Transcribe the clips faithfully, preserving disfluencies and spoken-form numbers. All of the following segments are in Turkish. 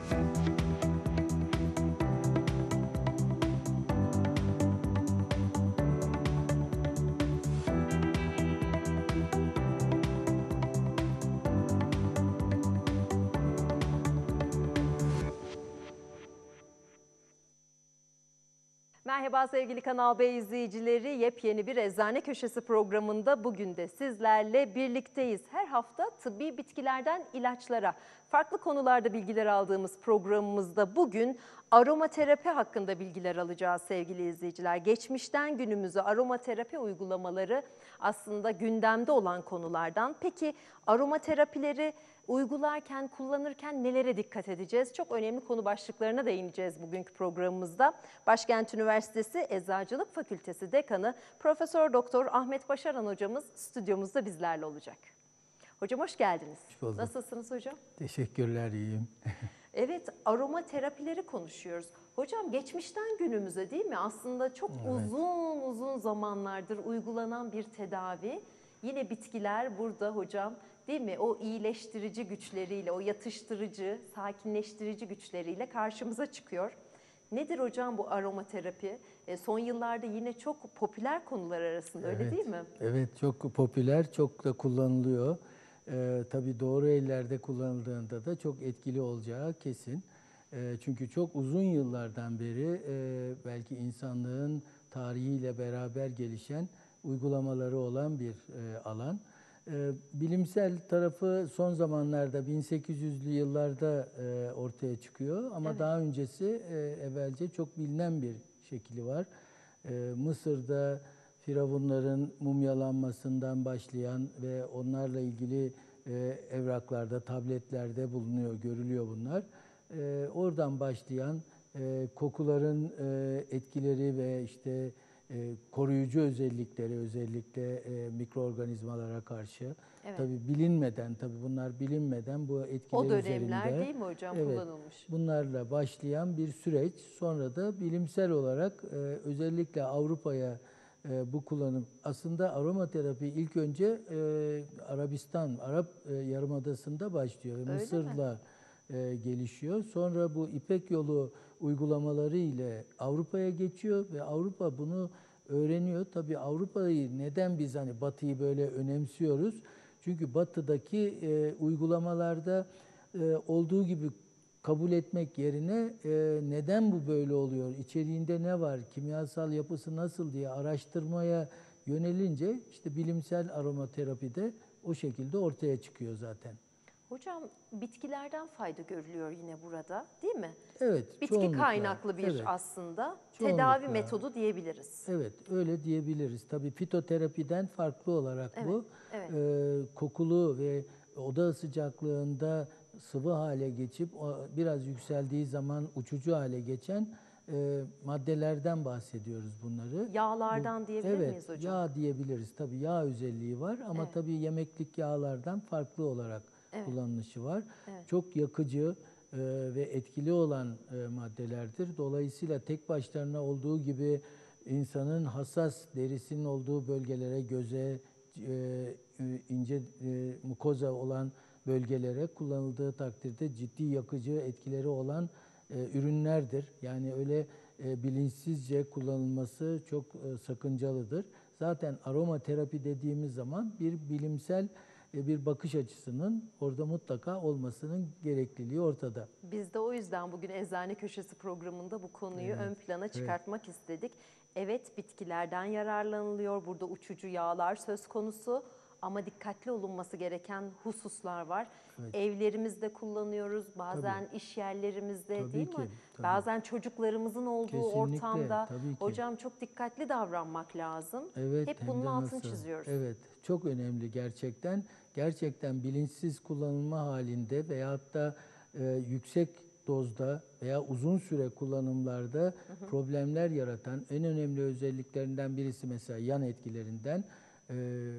Merhaba sevgili Kanal B izleyicileri, yepyeni bir Eczane Köşesi programında bugün de sizlerle birlikteyiz. Her hafta tıbbi bitkilerden ilaçlara, farklı konularda bilgiler aldığımız programımızda bugün aromaterapi hakkında bilgiler alacağız sevgili izleyiciler. Geçmişten günümüze aromaterapi uygulamaları aslında gündemde olan konulardan. Peki aromaterapileri uygularken, kullanırken nelere dikkat edeceğiz? Çok önemli konu başlıklarına değineceğiz bugünkü programımızda. Başkent Üniversitesi Eczacılık Fakültesi Dekanı Profesör Doktor Ahmet Başaran hocamız stüdyomuzda bizlerle olacak. Hocam hoş geldiniz. Hoş bulduk. Nasılsınız hocam? Teşekkürler, iyiyim. Evet, aromaterapileri konuşuyoruz. Hocam geçmişten günümüze değil mi? Aslında çok Evet. uzun uzun zamanlardır uygulanan bir tedavi. Yine bitkiler burada hocam, değil mi? O iyileştirici güçleriyle, o yatıştırıcı, sakinleştirici güçleriyle karşımıza çıkıyor. Nedir hocam bu aromaterapi? E, son yıllarda yine çok popüler konular arasında, öyle Evet, değil mi? Evet, çok popüler, çok da kullanılıyor. Ee, tabii doğru ellerde kullanıldığında da çok etkili olacağı kesin. Ee, çünkü çok uzun yıllardan beri e, belki insanlığın tarihiyle beraber gelişen uygulamaları olan bir e, alan. Ee, bilimsel tarafı son zamanlarda bin sekiz yüzlü yıllarda e, ortaya çıkıyor ama Evet. daha öncesi e, evvelce çok bilinen bir şekli var. E, Mısır'da firavunların mumyalanmasından başlayan ve onlarla ilgili e, evraklarda, tabletlerde bulunuyor, görülüyor bunlar. E, oradan başlayan e, kokuların e, etkileri ve işte e, koruyucu özellikleri, özellikle e, mikroorganizmalara karşı. Evet. Tabii bilinmeden, tabii bunlar bilinmeden bu etkiler O dönemler üzerinde, değil mi hocam evet, kullanılmış? bunlarla başlayan bir süreç. Sonra da bilimsel olarak e, özellikle Avrupa'ya e, bu kullanım. Aslında aromaterapi ilk önce e, Arabistan, Arap e, Yarımadası'nda başlıyor ve Öyle mi? Mısır'la e, gelişiyor. Sonra bu İpek Yolu uygulamaları ile Avrupa'ya geçiyor ve Avrupa bunu öğreniyor. Tabii Avrupa'yı neden biz hani Batı'yı böyle önemsiyoruz? Çünkü Batı'daki e, uygulamalarda e, olduğu gibi kabul etmek yerine e, neden bu böyle oluyor, içeriğinde ne var, kimyasal yapısı nasıl diye araştırmaya yönelince işte bilimsel aromaterapi de o şekilde ortaya çıkıyor zaten. Hocam bitkilerden fayda görülüyor yine burada, değil mi? Evet, Bitki çoğunlukla. kaynaklı bir Evet, aslında tedavi çoğunlukla. metodu diyebiliriz. Evet, öyle diyebiliriz. Tabii fitoterapiden farklı olarak Evet, bu evet. e, kokulu ve oda sıcaklığında sıvı hale geçip o biraz yükseldiği zaman uçucu hale geçen e, maddelerden bahsediyoruz bunları. Yağlardan Bu, diyebilir evet, miyiz hocam? yağ diyebiliriz. Tabii yağ özelliği var ama Evet. tabii yemeklik yağlardan farklı olarak Evet. kullanılışı var. Evet. Çok yakıcı e, ve etkili olan e, maddelerdir. Dolayısıyla tek başlarına olduğu gibi insanın hassas derisinin olduğu bölgelere, göze, e, ince e, mukoza olan bölgelere kullanıldığı takdirde ciddi yakıcı etkileri olan e, ürünlerdir. Yani öyle e, bilinçsizce kullanılması çok e, sakıncalıdır. Zaten aromaterapi dediğimiz zaman bir bilimsel e, bir bakış açısının orada mutlaka olmasının gerekliliği ortada. Biz de o yüzden bugün Eczane Köşesi programında bu konuyu Evet, ön plana evet. çıkartmak istedik. Evet, bitkilerden yararlanılıyor. Burada uçucu yağlar söz konusu ama dikkatli olunması gereken hususlar var. Evet. Evlerimizde kullanıyoruz, bazen iş yerlerimizde, Tabii değil mi? ki, tabii. Bazen çocuklarımızın olduğu Kesinlikle, ortamda. tabii ki. Hocam çok dikkatli davranmak lazım. Evet, Hep hem bunun de altını nasıl? çiziyoruz. Evet, çok önemli gerçekten. Gerçekten bilinçsiz kullanılma halinde veyahut da e, yüksek dozda veya uzun süre kullanımlarda hı hı. problemler yaratan en önemli özelliklerinden birisi mesela yan etkilerinden e,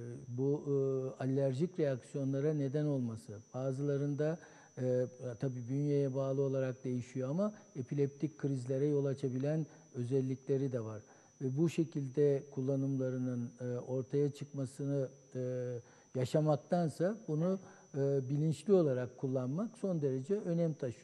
bu e, alerjik reaksiyonlara neden olması. Bazılarında e, tabii bünyeye bağlı olarak değişiyor ama epileptik krizlere yol açabilen özellikleri de var. Ve bu şekilde kullanımlarının e, ortaya çıkmasını e, yaşamaktansa bunu e, bilinçli olarak kullanmak son derece önem taşıyor.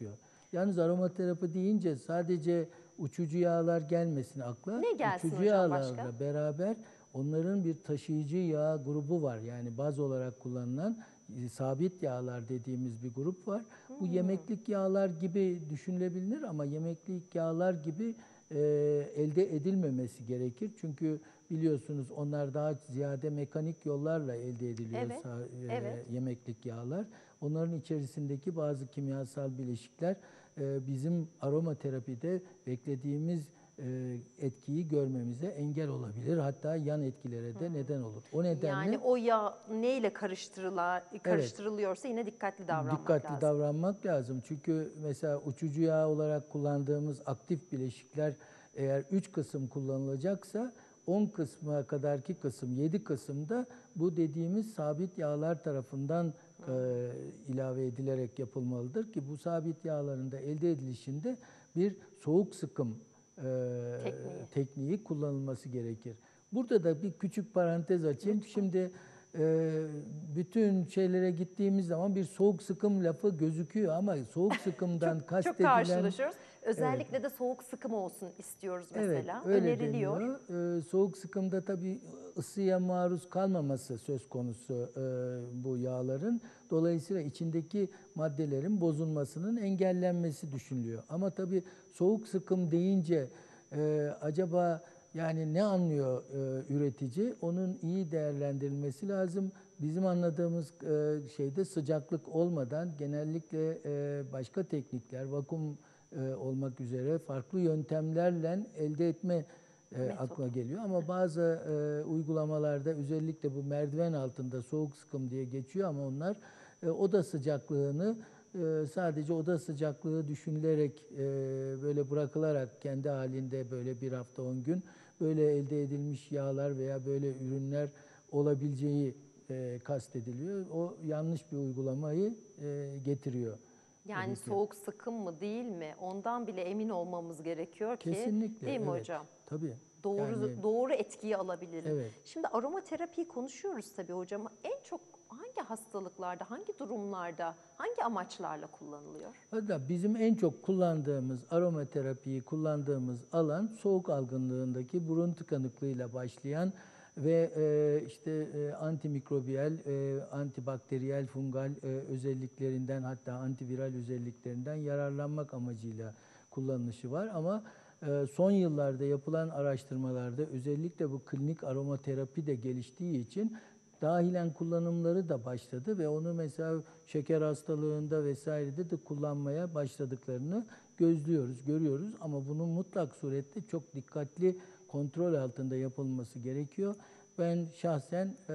Yalnız aromaterapi deyince sadece uçucu yağlar gelmesin akla. Ne gelsin uçucu hocam yağlarla başka? beraber onların bir taşıyıcı yağ grubu var. Yani baz olarak kullanılan e, sabit yağlar dediğimiz bir grup var. Bu yemeklik yağlar gibi düşünülebilir ama yemeklik yağlar gibi e, elde edilmemesi gerekir. Çünkü biliyorsunuz onlar daha ziyade mekanik yollarla elde ediliyor Evet, sa- e, evet. yemeklik yağlar. Onların içerisindeki bazı kimyasal bileşikler e, bizim aromaterapide beklediğimiz e, etkiyi görmemize engel olabilir. Hatta yan etkilere de neden olur. O nedenle Yani o yağ neyle karıştırılar, evet, karıştırılıyorsa yine dikkatli davranmak dikkatli lazım. davranmak lazım. Çünkü mesela uçucu yağ olarak kullandığımız aktif bileşikler eğer üç kısım kullanılacaksa on kısma kadarki kısım, yedi kısımda bu dediğimiz sabit yağlar tarafından e, ilave edilerek yapılmalıdır ki bu sabit yağların da elde edilişinde bir soğuk sıkım e, Tekniği. tekniği kullanılması gerekir. Burada da bir küçük parantez açayım. Şimdi e, bütün şeylere gittiğimiz zaman bir soğuk sıkım lafı gözüküyor ama soğuk sıkımdan Çok, çok kastedilen karşılaşıyoruz. Özellikle de soğuk sıkım olsun istiyoruz evet mesela. öyle Öneriliyor. deniyor. E, soğuk sıkımda tabii ısıya maruz kalmaması söz konusu e, bu yağların. Dolayısıyla içindeki maddelerin bozulmasının engellenmesi düşünülüyor. Ama tabii soğuk sıkım deyince e, acaba yani ne anlıyor e, üretici? Onun iyi değerlendirilmesi lazım. Bizim anladığımız e, şeyde sıcaklık olmadan genellikle e, başka teknikler, vakum e, olmak üzere farklı yöntemlerle elde etme e, Metot. akla geliyor. Ama bazı e, uygulamalarda özellikle bu merdiven altında soğuk sıkım diye geçiyor ama onlar e, oda sıcaklığını e, sadece oda sıcaklığı düşünülerek e, böyle bırakılarak kendi halinde böyle bir hafta on gün böyle elde edilmiş yağlar veya böyle ürünler olabileceği e, kastediliyor. O yanlış bir uygulamayı e, getiriyor. Yani Tabii ki. soğuk sıkım mı değil mi? Ondan bile emin olmamız gerekiyor ki, Kesinlikle, değil mi evet. hocam? Tabii. Doğru Yani doğru etkiyi alabilelim. evet. Şimdi aromaterapiyi konuşuyoruz tabii hocam. En çok hangi hastalıklarda, hangi durumlarda, hangi amaçlarla kullanılıyor? Hatta bizim en çok kullandığımız aromaterapiyi kullandığımız alan soğuk algınlığındaki burun tıkanıklığıyla başlayan ve e, işte e, antimikrobiyal, e, antibakteriyel, fungal e, özelliklerinden hatta antiviral özelliklerinden yararlanmak amacıyla kullanılışı var. Ama e, son yıllarda yapılan araştırmalarda özellikle bu klinik aromaterapi de geliştiği için dahilen kullanımları da başladı ve onu mesela şeker hastalığında vesairede de kullanmaya başladıklarını gözlüyoruz, görüyoruz. Ama bunun mutlak surette çok dikkatli kontrol altında yapılması gerekiyor. Ben şahsen e,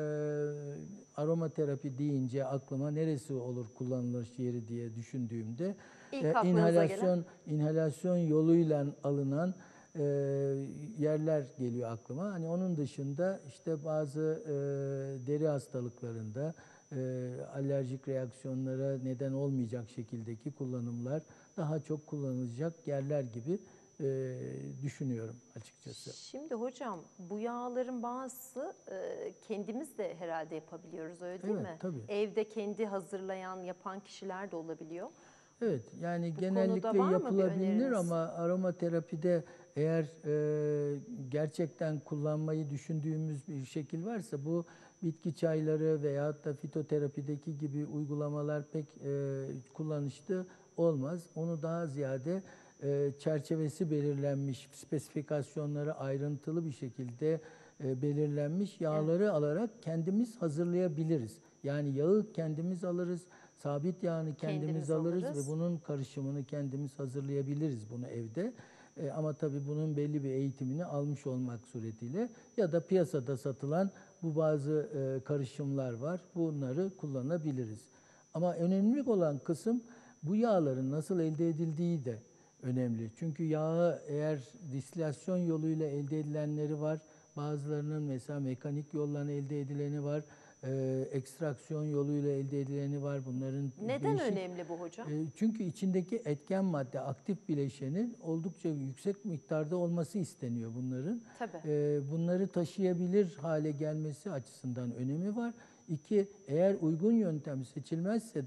aromaterapi deyince aklıma neresi olur kullanılır yeri diye düşündüğümde İlk e, aklınıza gelen? inhalasyon inhalasyon yoluyla alınan e, yerler geliyor aklıma. Hani onun dışında işte bazı e, deri hastalıklarında e, alerjik reaksiyonlara neden olmayacak şekildeki kullanımlar daha çok kullanılacak yerler gibi e, düşünüyorum açıkçası. Şimdi hocam bu yağların bazısı e, kendimiz de herhalde yapabiliyoruz öyle değil Evet, mi? tabii. Evde kendi hazırlayan, yapan kişiler de olabiliyor. Evet, yani Bu konuda genellikle var mı bir yapılabilir öneriniz? ama aromaterapide eğer e, gerçekten kullanmayı düşündüğümüz bir şekil varsa bu bitki çayları veyahut da fitoterapideki gibi uygulamalar pek e, kullanışlı olmaz. Onu daha ziyade e, çerçevesi belirlenmiş, spesifikasyonları ayrıntılı bir şekilde e, belirlenmiş yağları alarak kendimiz hazırlayabiliriz. Yani yağı kendimiz alırız, sabit yağını kendimiz, Kendimiz alırız alırız. ve bunun karışımını kendimiz hazırlayabiliriz bunu evde. E, ama tabii bunun belli bir eğitimini almış olmak suretiyle ya da piyasada satılan bu bazı e, karışımlar var. Bunları kullanabiliriz. Ama önemli olan kısım bu yağların nasıl elde edildiği de önemli. Çünkü yağı eğer distilasyon yoluyla elde edilenleri var. Bazılarının mesela mekanik yoldan elde edileni var. E, ekstraksiyon yoluyla elde edileni var. Bunların Neden değişik. önemli bu hocam? E, çünkü içindeki etken madde, aktif bileşenin oldukça yüksek miktarda olması isteniyor bunların. Tabii. E, bunları taşıyabilir hale gelmesi açısından önemi var. İki, eğer uygun yöntem seçilmezse de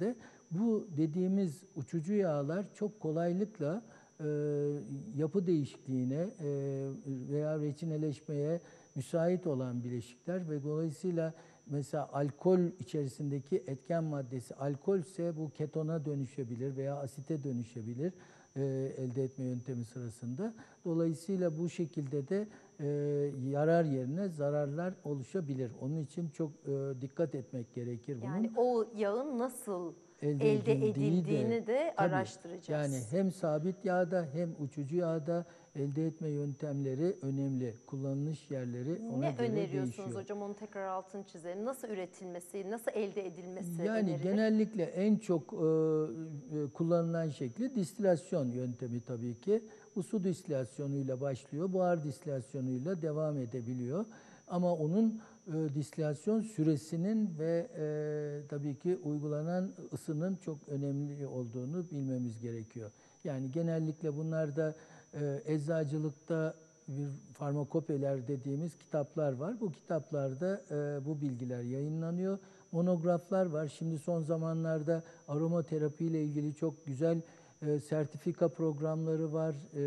Bu dediğimiz uçucu yağlar çok kolaylıkla e, yapı değişikliğine e, veya reçineleşmeye müsait olan bileşikler ve dolayısıyla mesela alkol içerisindeki etken maddesi alkol ise bu ketona dönüşebilir veya asite dönüşebilir e, elde etme yöntemi sırasında. Dolayısıyla bu şekilde de e, yarar yerine zararlar oluşabilir. Onun için çok e, dikkat etmek gerekir bunun. Yani o yağın nasıl elde, elde edildiği edildiğini de tabii, araştıracağız. yani hem sabit yağda hem uçucu yağda elde etme yöntemleri önemli. Kullanılış yerleri ona Ne göre öneriyorsunuz değişiyor. hocam, onu tekrar altını çizelim. Nasıl üretilmesi, nasıl elde edilmesi Yani önerilir? genellikle en çok e, e, kullanılan şekli distilasyon yöntemi tabii ki. Bu su distilasyonuyla başlıyor, buhar distilasyonuyla devam edebiliyor. Ama onun e, distilasyon süresinin ve e, tabii ki uygulanan ısının çok önemli olduğunu bilmemiz gerekiyor. Yani genellikle bunlarda e, eczacılıkta bir farmakopeler dediğimiz kitaplar var. Bu kitaplarda e, bu bilgiler yayınlanıyor. Monograflar var. Şimdi son zamanlarda aromaterapi ile ilgili çok güzel e, sertifika programları var. E,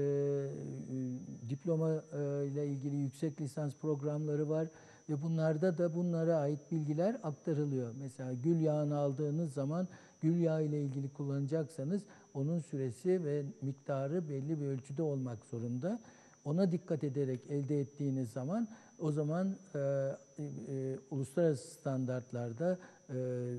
e, diploma e, ile ilgili yüksek lisans programları var. Ve bunlarda da bunlara ait bilgiler aktarılıyor. Mesela gül yağını aldığınız zaman gül yağı ile ilgili kullanacaksanız onun süresi ve miktarı belli bir ölçüde olmak zorunda. Ona dikkat ederek elde ettiğiniz zaman o zaman e, e, uluslararası standartlarda e,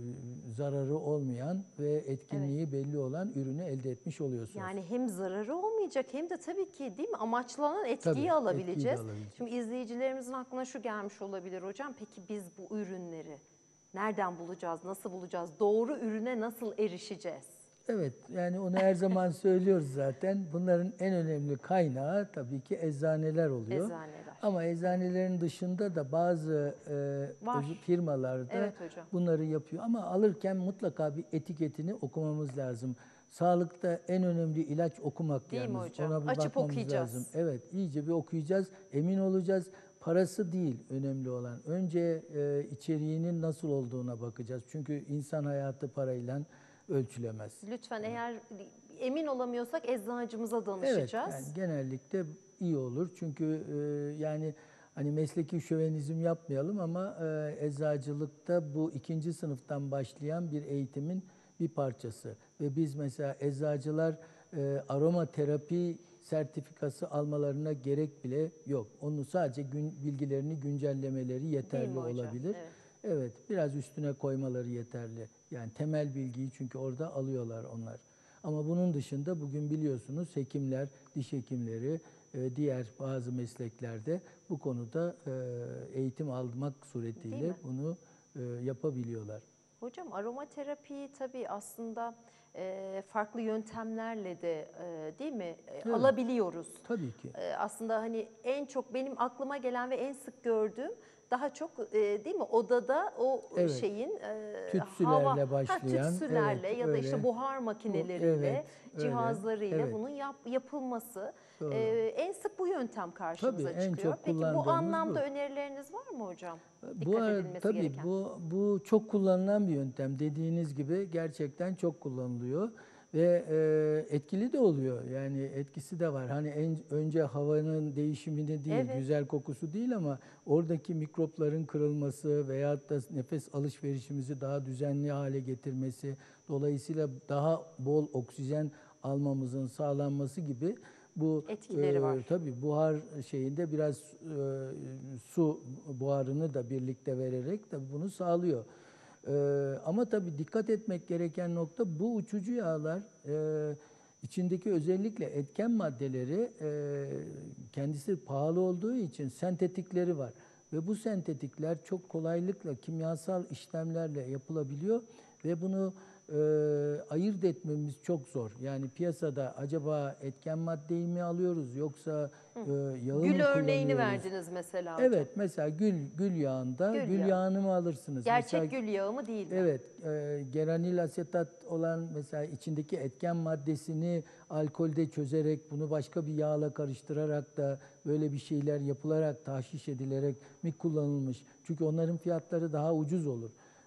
zararı olmayan ve etkinliği Evet. belli olan ürünü elde etmiş oluyorsunuz. Yani hem zararı olmayacak hem de tabii ki değil mi amaçlanan etkiyi Tabii, etkiyi de alabileceğiz. alabileceğiz. Şimdi izleyicilerimizin aklına şu gelmiş olabilir hocam. Peki biz bu ürünleri nereden bulacağız, nasıl bulacağız? Doğru ürüne nasıl erişeceğiz? Evet, yani onu her zaman söylüyoruz zaten. Bunların en önemli kaynağı tabii ki eczaneler oluyor. Eczaneler. Ama eczanelerin dışında da bazı e, Var. öz- firmalarda Evet hocam. bunları yapıyor. Ama alırken mutlaka bir etiketini okumamız lazım. Sağlıkta en önemli ilaç okumak Değil mi yalnız. hocam? Ona bir Açıp bakmamız okuyacağız. lazım. Evet, iyice bir okuyacağız, emin olacağız. Parası değil önemli olan. Önce e, içeriğinin nasıl olduğuna bakacağız. Çünkü insan hayatı parayla ölçülemez. Lütfen eğer emin olamıyorsak eczacımıza Evet, danışacağız. yani genellikle iyi olur. Çünkü e, yani hani mesleki şövenizm yapmayalım ama e, eczacılıkta bu ikinci sınıftan başlayan bir eğitimin bir parçası. Ve biz mesela eczacılar e, aromaterapi sertifikası almalarına gerek bile yok. Onun sadece gün, bilgilerini güncellemeleri yeterli Değil mi hocam? olabilir. Evet. Evet, biraz üstüne koymaları yeterli. Yani temel bilgiyi çünkü orada alıyorlar onlar. Ama bunun dışında bugün biliyorsunuz hekimler, diş hekimleri, e, diğer bazı mesleklerde bu konuda e, eğitim almak Değil suretiyle mi? bunu e, yapabiliyorlar. Hocam aromaterapiyi tabii aslında e, farklı yöntemlerle de e, değil mi e, Evet. alabiliyoruz. Tabii ki. E, aslında hani en çok benim aklıma gelen ve en sık gördüğüm daha çok e, değil mi odada o Evet. şeyin e, Tütsülerle hava başlayan, ha, tütsülerle evet, ya da öyle. işte buhar Bu, makineleriyle, evet, öyle. cihazlarıyla Evet, bunun yap, yapılması doğru. e, en sık bu yöntem Tabii karşımıza en çıkıyor. çok Peki bu kullandığımız anlamda bu. önerileriniz var mı hocam? Bu Dikkat arada edilmesi tabii gereken. bu bu çok kullanılan bir yöntem. Dediğiniz gibi gerçekten çok kullanılıyor ve e, etkili de oluyor. Yani etkisi de var. Hani en önce havanın değişimini değil, Evet. güzel kokusu değil ama oradaki mikropların kırılması veyahut da nefes alışverişimizi daha düzenli hale getirmesi, dolayısıyla daha bol oksijen almamızın sağlanması gibi bu Etkileri var. e, tabii buhar şeyinde biraz e, su buharını da birlikte vererek tabii bunu sağlıyor. E, ama tabii dikkat etmek gereken nokta bu uçucu yağlar e, içindeki özellikle etken maddeleri e, kendisi pahalı olduğu için sentetikleri var. Ve bu sentetikler çok kolaylıkla kimyasal işlemlerle yapılabiliyor ve bunu e, ayırt etmemiz çok zor. Yani piyasada acaba etken maddeyi mi alıyoruz yoksa e, yağı Gül mı örneğini kullanıyoruz? verdiniz mesela hocam. Evet, mesela gül gül yağında Gül gül yağı. yağını mı alırsınız? Gerçek Mesela, gül yağı mı değil mi? evet, e, geranil asetat olan mesela içindeki etken maddesini alkolde çözerek bunu başka bir yağla karıştırarak da böyle bir şeyler yapılarak tahşiş edilerek mi kullanılmış? Çünkü onların fiyatları daha ucuz olur.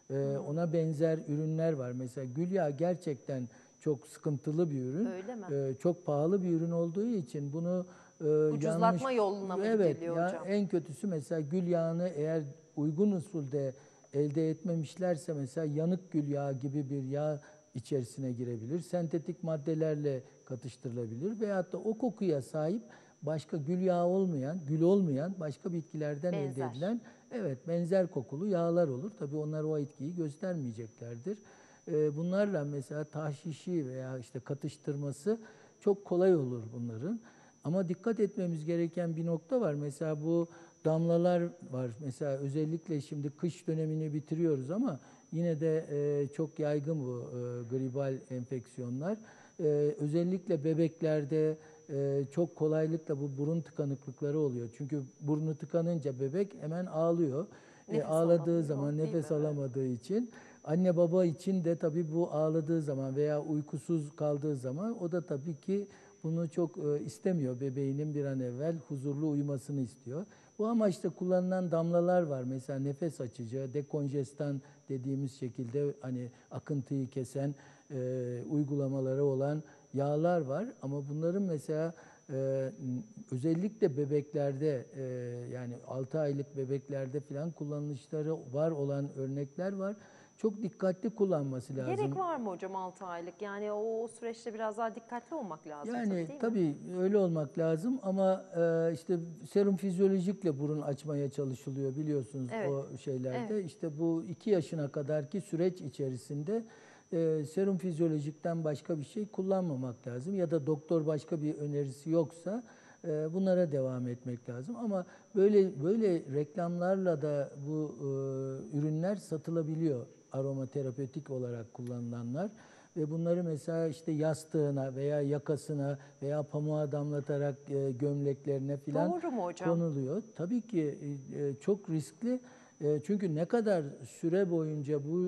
E, ona benzer ürünler var. Mesela gül yağı gerçekten çok sıkıntılı bir ürün. Öyle mi? E, çok pahalı bir ürün olduğu için bunu e, Ucuzlatma yanlış, yoluna mı evet, gidiliyor ya hocam? en kötüsü mesela gül yağını eğer uygun usulde elde etmemişlerse mesela yanık gül yağı gibi bir yağ içerisine girebilir. Sentetik maddelerle katıştırılabilir veyahut da o kokuya sahip başka gül yağı olmayan, gül olmayan başka bitkilerden elde Benzer. edilen, evet, benzer kokulu yağlar olur. Tabii onlar o etkiyi göstermeyeceklerdir. Ee, bunlarla mesela tahşişi veya işte katıştırması çok kolay olur bunların. Ama dikkat etmemiz gereken bir nokta var. Mesela bu damlalar var. Mesela özellikle şimdi kış dönemini bitiriyoruz ama yine de e, çok yaygın bu e, gribal enfeksiyonlar. E, özellikle bebeklerde e, çok kolaylıkla bu burun tıkanıklıkları oluyor. Çünkü burnu tıkanınca bebek hemen ağlıyor. E, Nefes ağladığı alamıyor, zaman değil nefes mi? Evet. alamadığı için anne baba için de tabii bu ağladığı zaman veya uykusuz kaldığı zaman o da tabii ki bunu çok e, istemiyor. Bebeğinin bir an evvel huzurlu uyumasını istiyor. Bu amaçla kullanılan damlalar var. Mesela nefes açıcı, dekonjestan dediğimiz şekilde hani akıntıyı kesen e, uygulamaları olan yağlar var. Ama bunların mesela e, özellikle bebeklerde e, yani altı aylık bebeklerde falan kullanışları var olan örnekler var. Çok dikkatli kullanması lazım. Gerek var mı hocam altı aylık? Yani o, o süreçte biraz daha dikkatli olmak lazım Yani tabii, değil mi? tabii öyle olmak lazım ama e, işte serum fizyolojikle burun açmaya çalışılıyor biliyorsunuz Evet. o şeylerde. Evet. İşte bu iki yaşına kadarki süreç içerisinde e, serum fizyolojikten başka bir şey kullanmamak lazım. Ya da doktor başka bir önerisi yoksa e, bunlara devam etmek lazım. Ama böyle böyle reklamlarla da bu e, ürünler satılabiliyor, aromaterapötik olarak kullanılanlar. Ve bunları mesela işte yastığına veya yakasına veya pamuğa damlatarak e, gömleklerine filan Doğru mu hocam? konuluyor. Tabii ki e, e, çok riskli. E, çünkü ne kadar süre boyunca bu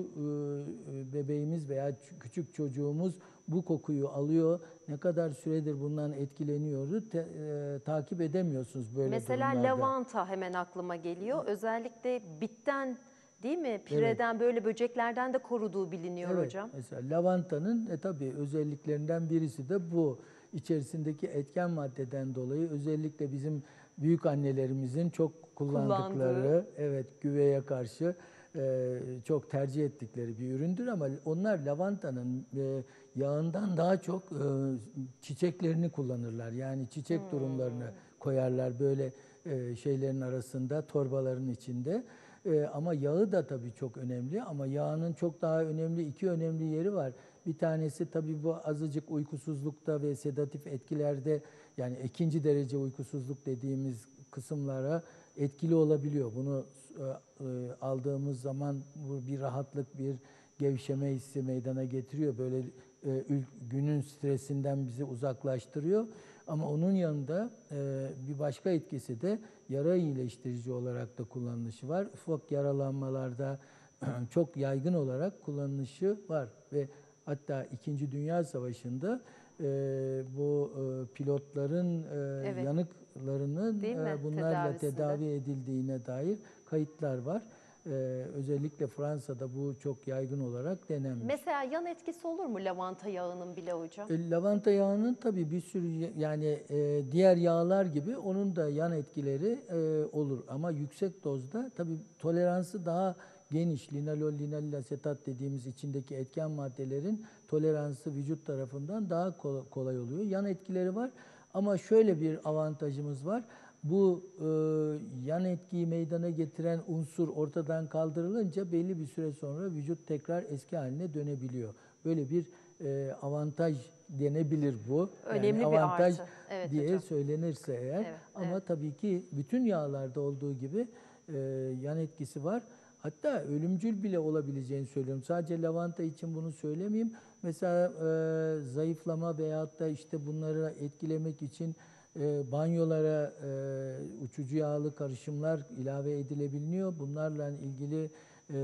e, bebeğimiz veya ç- küçük çocuğumuz bu kokuyu alıyor, ne kadar süredir bundan etkileniyoruz te- e, takip edemiyorsunuz böyle Mesela durumlarda. lavanta hemen aklıma geliyor. Özellikle bitten, değil mi? Evet. Pireden, böyle böceklerden de koruduğu biliniyor Evet, hocam. mesela lavantanın e, tabii özelliklerinden birisi de bu. İçerisindeki etken maddeden dolayı özellikle bizim büyük annelerimizin çok Kullandığı. kullandıkları, evet, güveye karşı e, çok tercih ettikleri bir üründür ama onlar lavantanın e, yağından daha çok e, çiçeklerini kullanırlar. Yani çiçek durumlarını koyarlar böyle e, şeylerin arasında, torbaların içinde. Ee, ama yağı da tabii çok önemli ama yağının çok daha önemli iki önemli yeri var. Bir tanesi tabii bu azıcık uykusuzlukta ve sedatif etkilerde yani ikinci derece uykusuzluk dediğimiz kısımlara etkili olabiliyor. Bunu e, e, aldığımız zaman bu bir rahatlık, bir gevşeme hissi meydana getiriyor. Böyle e, günün stresinden bizi uzaklaştırıyor. Ama onun yanında e, bir başka etkisi de yara iyileştirici olarak da kullanılışı var. Ufak yaralanmalarda çok yaygın olarak kullanılışı var ve hatta İkinci Dünya Savaşı'nda e, bu e, pilotların e, Evet. yanıklarının Değil mi? e, bunlarla Tedavisinde. tedavi edildiğine dair kayıtlar var. E, özellikle Fransa'da bu çok yaygın olarak denenmiş. Mesela yan etkisi olur mu lavanta yağının bile hocam? E, lavanta yağının tabii bir sürü y- yani e, diğer yağlar gibi onun da yan etkileri e, olur ama yüksek dozda tabii toleransı daha geniş. Linalol, linalil asetat dediğimiz içindeki etken maddelerin toleransı vücut tarafından daha kol- kolay oluyor. Yan etkileri var ama şöyle bir avantajımız var. Bu e, yan etkiyi meydana getiren unsur ortadan kaldırılınca belli bir süre sonra vücut tekrar eski haline dönebiliyor. Böyle bir e, avantaj denebilir bu. Yani Önemli bir avantaj artı. Evet diye hocam. söylenirse eğer. Evet, Ama evet. tabii ki bütün yağlarda olduğu gibi e, yan etkisi var. Hatta ölümcül bile olabileceğini söylüyorum. Sadece lavanta için bunu söylemeyeyim. Mesela e, zayıflama veyahut da işte bunları etkilemek için e, banyolara e, uçucu yağlı karışımlar ilave edilebiliyor. Bunlarla ilgili e,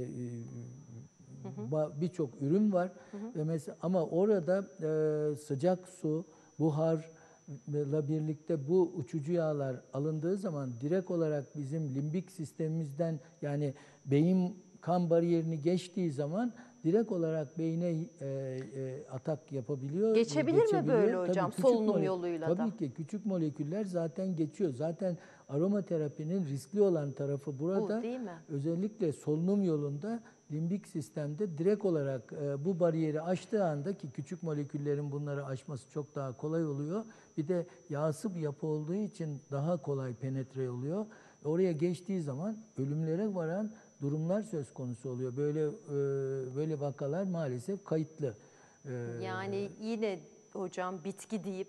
birçok ürün var. Ve mesela ama orada e, sıcak su, buharla birlikte bu uçucu yağlar alındığı zaman direkt olarak bizim limbik sistemimizden yani beyin kan bariyerini geçtiği zaman direkt olarak beyne e, e, atak yapabiliyor. Geçebilir mi geçebiliyor. böyle Tabii hocam, küçük solunum mole- yoluyla da? Tabii ki küçük moleküller zaten geçiyor. Zaten aromaterapinin riskli olan tarafı burada. Bu değil mi? Özellikle solunum yolunda limbik sistemde direkt olarak e, bu bariyeri aştığı anda, ki küçük moleküllerin bunları aşması çok daha kolay oluyor. Bir de yağsı bir yapı olduğu için daha kolay penetre oluyor. Oraya geçtiği zaman ölümlere varan durumlar söz konusu oluyor. Böyle e, böyle vakalar maalesef kayıtlı. E, Yani yine hocam bitki deyip,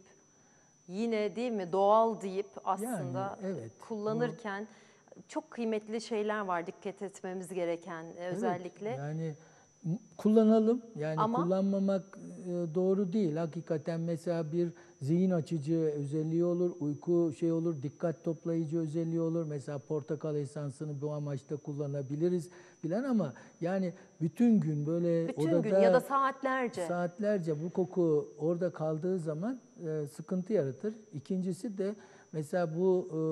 yine değil mi doğal deyip aslında Yani, evet, kullanırken çok kıymetli şeyler var dikkat etmemiz gereken e, özellikle. Evet, yani m- kullanalım. Yani Ama- kullanmamak e, doğru değil. Hakikaten mesela bir zihin açıcı özelliği olur, uyku şey olur, dikkat toplayıcı özelliği olur. Mesela portakal esansını bu amaçta kullanabiliriz filan, ama yani bütün gün böyle Bütün odada gün ya da saatlerce. saatlerce bu koku orada kaldığı zaman e, sıkıntı yaratır. İkincisi de mesela bu e,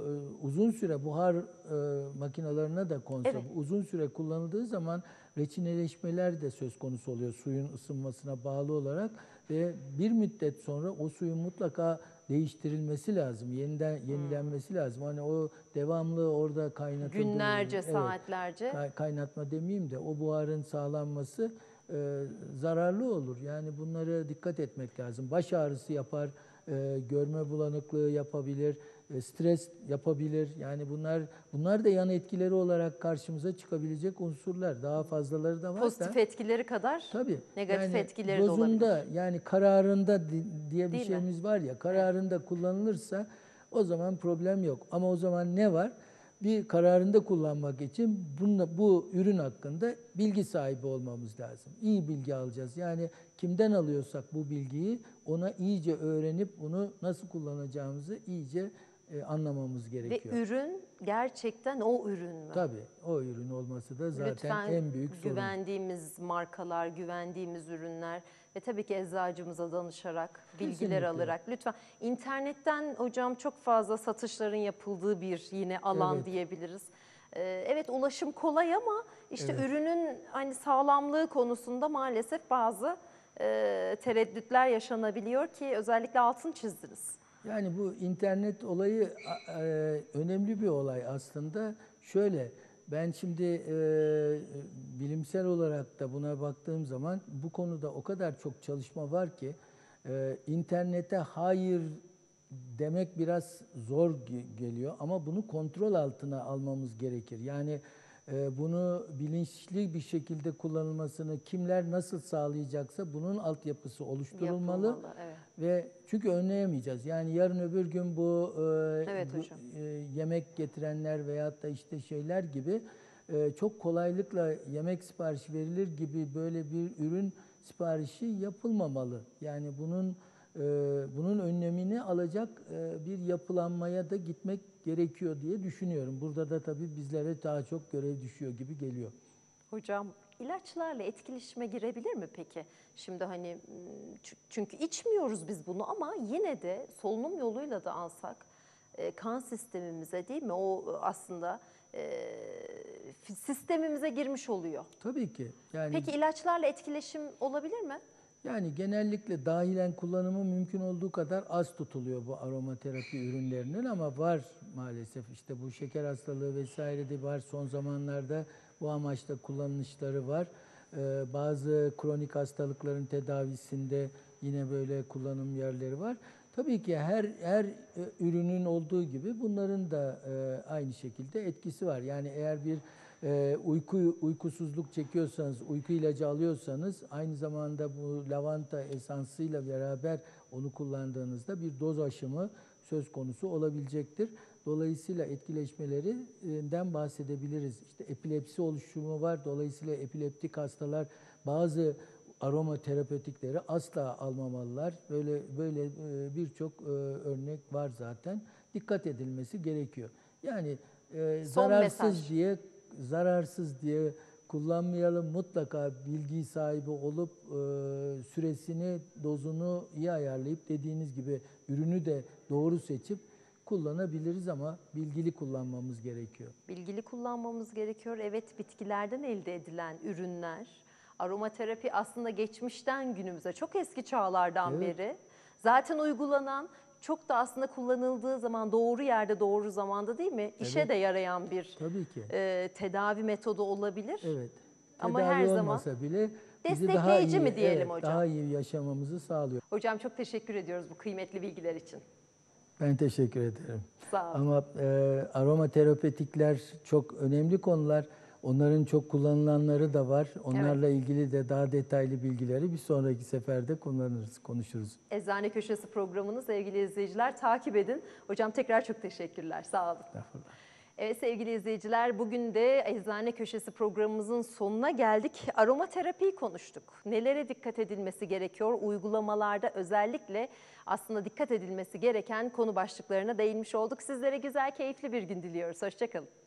uzun süre buhar e, makinelerine de konsa, Evet. uzun süre kullanıldığı zaman reçineleşmeler de söz konusu oluyor suyun ısınmasına bağlı olarak ve bir müddet sonra o suyun mutlaka değiştirilmesi lazım. Yeniden yenilenmesi lazım. Hani o devamlı orada kaynatıldığı, Günlerce, evet, saatlerce. kay- kaynatma demeyeyim de o buharın sağlanması e, zararlı olur. Yani bunlara dikkat etmek lazım. Baş ağrısı yapar, e, görme bulanıklığı yapabilir, e, stres yapabilir. Yani bunlar bunlar da yan etkileri olarak karşımıza çıkabilecek unsurlar. Daha fazlaları da var Pozitif da. etkileri kadar Tabii. negatif Yani etkileri de olabilir. dozunda, yani kararında di- diye bir Değil mi? şeyimiz var ya, kararında kullanılırsa o zaman problem yok. Ama o zaman ne var? Bir kararında kullanmak için bununla, bu ürün hakkında bilgi sahibi olmamız lazım. İyi bilgi alacağız. Yani kimden alıyorsak bu bilgiyi ona iyice öğrenip bunu nasıl kullanacağımızı iyice e, anlamamız Ve gerekiyor. ürün gerçekten o ürün mü? Tabii o ürün olması da zaten Lütfen en büyük sorun. güvendiğimiz markalar, güvendiğimiz ürünler ve tabii ki eczacımıza danışarak, bilgiler Kesinlikle. alarak lütfen. İnternetten hocam çok fazla satışların yapıldığı bir yine alan Evet. diyebiliriz. Ee, Evet, ulaşım kolay ama işte Evet. ürünün hani sağlamlığı konusunda maalesef bazı e, tereddütler yaşanabiliyor ki özellikle altın çizdiniz. Yani bu internet olayı a- e, önemli bir olay aslında. Şöyle, ben şimdi e, bilimsel olarak da buna baktığım zaman bu konuda o kadar çok çalışma var ki e, internete hayır demek biraz zor ge- geliyor, ama bunu kontrol altına almamız gerekir. Yani e, bunu bilinçli bir şekilde kullanılmasını kimler nasıl sağlayacaksa bunun altyapısı oluşturulmalı. Yapılmalı, evet. Ve çünkü önleyemeyeceğiz. Yani yarın öbür gün bu, e, Evet bu, hocam. e, yemek getirenler veyahut da işte şeyler gibi e, çok kolaylıkla yemek siparişi verilir gibi böyle bir ürün siparişi yapılmamalı. Yani bunun e, bunun önlemini alacak e, bir yapılanmaya da gitmek gerekiyor diye düşünüyorum. Burada da tabii bizlere daha çok görev düşüyor gibi geliyor. Hocam ilaçlarla etkileşime girebilir mi peki? Şimdi hani m, çü- çünkü içmiyoruz biz bunu ama yine de solunum yoluyla da alsak e, kan sistemimize değil mi? O aslında e, fi- sistemimize girmiş oluyor. Tabii ki. Yani Peki ilaçlarla etkileşim olabilir mi? Yani genellikle dahilen kullanımı mümkün olduğu kadar az tutuluyor bu aromaterapi ürünlerinin, ama var maalesef. İşte bu şeker hastalığı vesaire de var. Son zamanlarda bu amaçla kullanışları var. Ee, bazı kronik hastalıkların tedavisinde yine böyle kullanım yerleri var. Tabii ki her her e, ürünün olduğu gibi bunların da e, aynı şekilde etkisi var. Yani eğer bir e, uyku uykusuzluk çekiyorsanız, uyku ilacı alıyorsanız, aynı zamanda bu lavanta esansıyla beraber onu kullandığınızda bir doz aşımı söz konusu olabilecektir. Dolayısıyla etkileşmelerinden bahsedebiliriz. İşte epilepsi oluşumu var. Dolayısıyla epileptik hastalar bazı aromaterapötikleri asla almamalılar. Böyle böyle e, birçok e, örnek var zaten. Dikkat edilmesi gerekiyor. Yani e, Son zararsız mesaj. diye zararsız diye kullanmayalım. Mutlaka bilgi sahibi olup e, süresini, dozunu iyi ayarlayıp dediğiniz gibi ürünü de doğru seçip kullanabiliriz ama bilgili kullanmamız gerekiyor. Bilgili kullanmamız gerekiyor. Evet, bitkilerden elde edilen ürünler. Aromaterapi aslında geçmişten günümüze, çok eski çağlardan Evet. beri zaten uygulanan, çok da aslında kullanıldığı zaman doğru yerde doğru zamanda, değil mi? İşe Evet. de yarayan bir Tabii ki. e, tedavi metodu olabilir. Evet. Ama Tedavi her zaman olmasa bile bizi daha destekleyici iyi, mi diyelim evet, hocam? daha iyi yaşamamızı sağlıyor. Hocam çok teşekkür ediyoruz bu kıymetli bilgiler için. Ben teşekkür ederim. Sağ olun. Ama e, aromaterapetikler çok önemli konular. Onların çok kullanılanları da var. Onlarla ilgili de daha detaylı bilgileri bir sonraki seferde kullanırız, konuşuruz. Eczane Köşesi programını sevgili izleyiciler takip edin. Hocam tekrar çok teşekkürler. Sağ olun. Estağfurullah. Evet sevgili izleyiciler, bugün de Eczane Köşesi programımızın sonuna geldik. Aromaterapiyi konuştuk. Nelere dikkat edilmesi gerekiyor? Uygulamalarda özellikle aslında dikkat edilmesi gereken konu başlıklarına değinmiş olduk. Sizlere güzel, keyifli bir gün diliyoruz. Hoşça kalın.